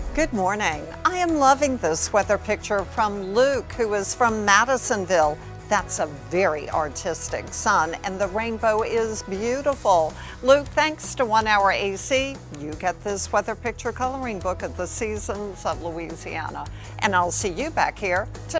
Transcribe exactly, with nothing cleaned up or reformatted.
Good morning. I am loving this weather picture from Luke, who is from Madisonville. That's a very artistic sun, and the rainbow is beautiful. Luke, thanks to One Hour A C, you get this weather picture coloring book at the Seasons of Louisiana. And I'll see you back here tonight.